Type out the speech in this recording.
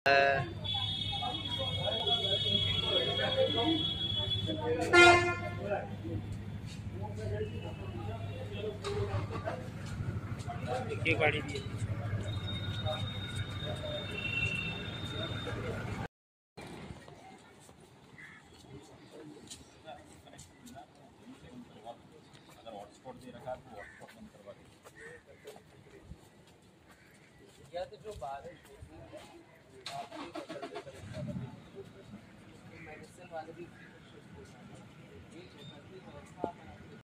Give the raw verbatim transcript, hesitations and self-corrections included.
देखिए गाड़ी दी या तो जो बारिश मेडिसिन वाले भी व्यवस्था